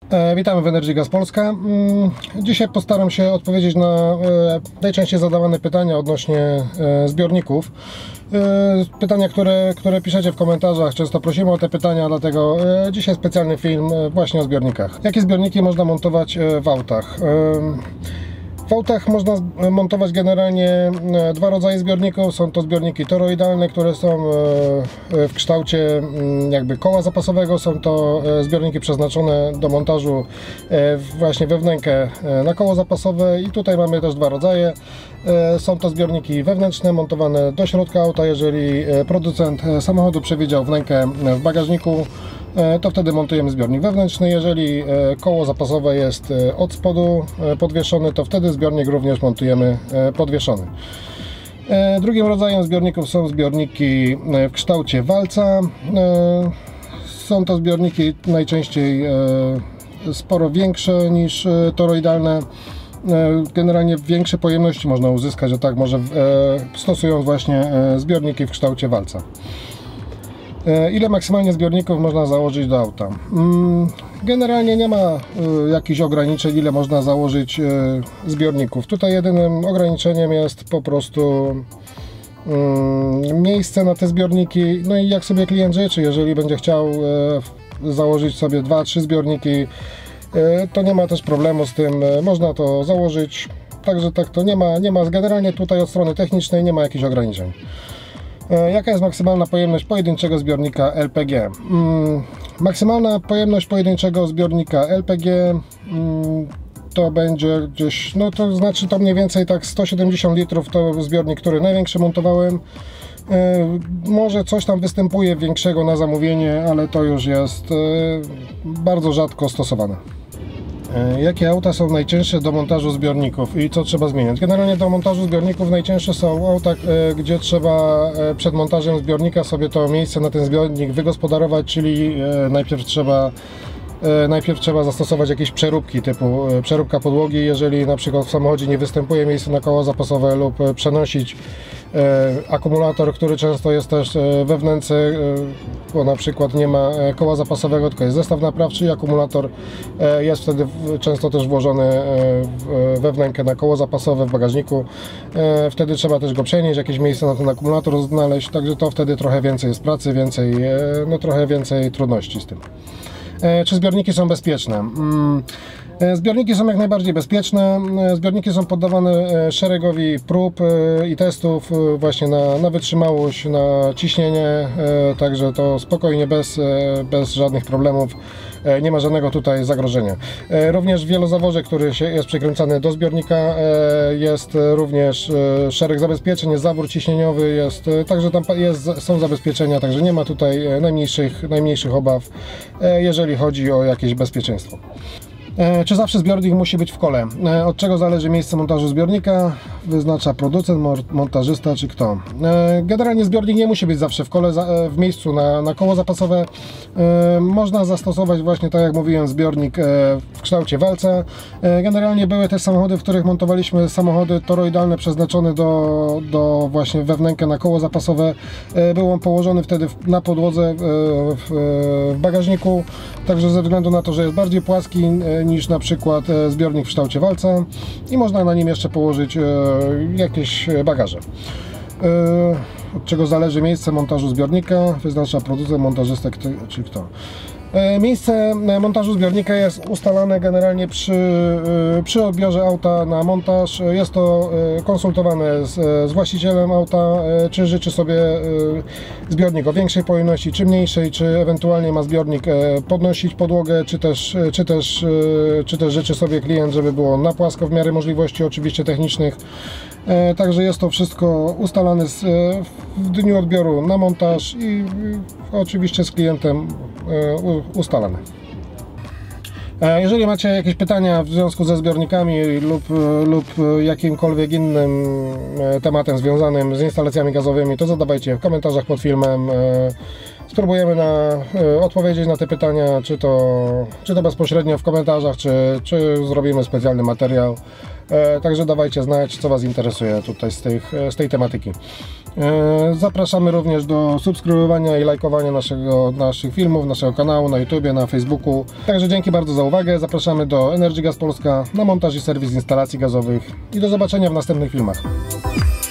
Witamy w Energy Gas Polska. Dzisiaj postaram się odpowiedzieć na najczęściej zadawane pytania odnośnie zbiorników. Pytania, które piszecie w komentarzach, często prosimy o te pytania, dlatego dzisiaj specjalny film właśnie o zbiornikach. Jakie zbiorniki można montować w autach? W autach można montować generalnie dwa rodzaje zbiorników. Są to zbiorniki toroidalne, które są w kształcie jakby koła zapasowego. Są to zbiorniki przeznaczone do montażu właśnie we wnękę na koło zapasowe i tutaj mamy też dwa rodzaje. Są to zbiorniki wewnętrzne montowane do środka auta. Jeżeli producent samochodu przewidział wnękę w bagażniku, to wtedy montujemy zbiornik wewnętrzny. Jeżeli koło zapasowe jest od spodu podwieszone, to wtedy zbiornik również montujemy podwieszony. Drugim rodzajem zbiorników są zbiorniki w kształcie walca. Są to zbiorniki najczęściej sporo większe niż toroidalne. Generalnie większe pojemności można uzyskać, a tak może stosując właśnie zbiorniki w kształcie walca. Ile maksymalnie zbiorników można założyć do auta? Generalnie nie ma jakichś ograniczeń, ile można założyć zbiorników. Tutaj jedynym ograniczeniem jest po prostu miejsce na te zbiorniki. No i jak sobie klient życzy, jeżeli będzie chciał założyć sobie 2-3 zbiorniki, to nie ma też problemu z tym, można to założyć. Także tak to nie ma generalnie tutaj od strony technicznej nie ma jakichś ograniczeń. Jaka jest maksymalna pojemność pojedynczego zbiornika LPG? Maksymalna pojemność pojedynczego zbiornika LPG to będzie gdzieś, no to znaczy to mniej więcej tak 170 litrów to zbiornik, który największy montowałem. Może coś tam występuje większego na zamówienie, ale to już jest bardzo rzadko stosowane. Jakie auta są najcięższe do montażu zbiorników i co trzeba zmieniać? Generalnie do montażu zbiorników najcięższe są auta, gdzie trzeba przed montażem zbiornika sobie to miejsce na ten zbiornik wygospodarować, czyli najpierw trzeba zastosować jakieś przeróbki typu przeróbka podłogi, jeżeli na przykład w samochodzie nie występuje miejsce na koło zapasowe, lub przenosić akumulator, który często jest też we wnęce, bo na przykład nie ma koła zapasowego, tylko jest zestaw naprawczy i akumulator jest wtedy często też włożony we wnękę na koło zapasowe w bagażniku. Wtedy trzeba też go przenieść, jakieś miejsce na ten akumulator znaleźć, także to wtedy trochę więcej jest pracy, trochę więcej trudności z tym. Czy zbiorniki są bezpieczne? Zbiorniki są jak najbardziej bezpieczne. Zbiorniki są poddawane szeregowi prób i testów właśnie na wytrzymałość, na ciśnienie, także to spokojnie, bez żadnych problemów. Nie ma żadnego tutaj zagrożenia. Również w wielozaworze, który jest przykręcany do zbiornika, jest również szereg zabezpieczeń, jest zawór ciśnieniowy, także tam są zabezpieczenia, także nie ma tutaj najmniejszych obaw, jeżeli chodzi o jakieś bezpieczeństwo. Czy zawsze zbiornik musi być w kole? Od czego zależy miejsce montażu zbiornika? Wyznacza producent, montażysta czy kto? Generalnie zbiornik nie musi być zawsze w kole, w miejscu na koło zapasowe. Można zastosować właśnie, tak jak mówiłem, zbiornik w kształcie walca. Generalnie były też samochody, w których montowaliśmy samochody toroidalne przeznaczone do właśnie wewnękę na koło zapasowe. Był on położony wtedy na podłodze w bagażniku, także ze względu na to, że jest bardziej płaski niż na przykład zbiornik w kształcie walca i można na nim jeszcze położyć jakieś bagaże. Od czego zależy miejsce montażu zbiornika? Wyznacza producent, montażysta czy kto? Miejsce montażu zbiornika jest ustalane generalnie przy odbiorze auta na montaż. Jest to konsultowane z właścicielem auta, czy życzy sobie zbiornik o większej pojemności, czy mniejszej, czy ewentualnie ma zbiornik podnosić podłogę, czy też życzy sobie klient, żeby było na płasko w miarę możliwości oczywiście technicznych. Także jest to wszystko ustalane w dniu odbioru na montaż i oczywiście z klientem ustalane. Jeżeli macie jakieś pytania w związku ze zbiornikami lub jakimkolwiek innym tematem związanym z instalacjami gazowymi, to zadawajcie w komentarzach pod filmem. spróbujemy odpowiedzieć na te pytania, czy to bezpośrednio w komentarzach, czy zrobimy specjalny materiał. Także dawajcie znać, co Was interesuje tutaj z tej tematyki. Zapraszamy również do subskrybowania i lajkowania naszych filmów, naszego kanału na YouTubie, na Facebooku. Także dzięki bardzo za uwagę. Zapraszamy do Energy Gas Polska na montaż i serwis instalacji gazowych i do zobaczenia w następnych filmach.